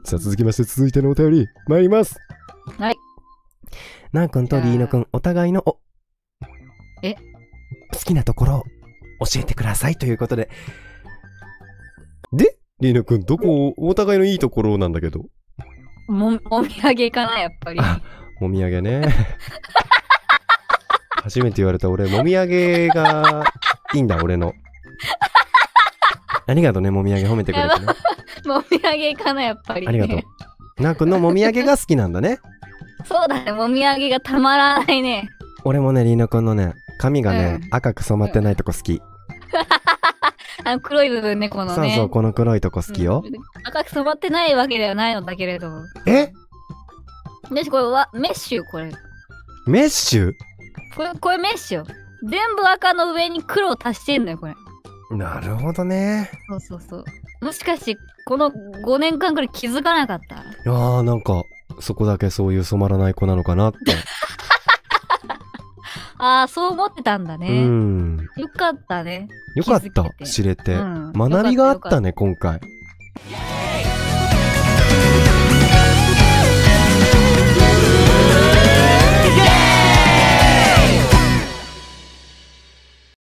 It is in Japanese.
さあ続きまして続いてのお便り参ります。 はい。 なーくんとりーのくんお互いの好きなところを教えてくださいということで。で、りーのくんどこお互いのいいところなんだけど。 もみあげかな、やっぱり。 もみあげね。初めて言われた俺、もみあげがいいんだ、俺の。ありがとうね、もみあげ褒めてくれてね。 もみあげかな、やっぱり。 ありがとう。なーくんのもみあげが好きなんだね。 そうだね、もみあげがたまらないね。 俺もね、りーのくんのね、髪がね、赤く染まってないとこ好き。 黒い部分ね、このね。 そうそう、この黒いとこ好きよ。 赤く染まってないわけではないのだけれど。 えで、これは、メッシュ、これ。 メッシュこれメッシュ。全部赤の上に黒を足してんのよ、これ。 なるほどね。 そうそうそう。もしかして、この5年間くらい気づかなかった？ いやー、なんか、そこだけそういう染まらない子なのかなって。 ああ、そう思ってたんだね。よかったね。 よかった、知れて。学びがあったね、今回。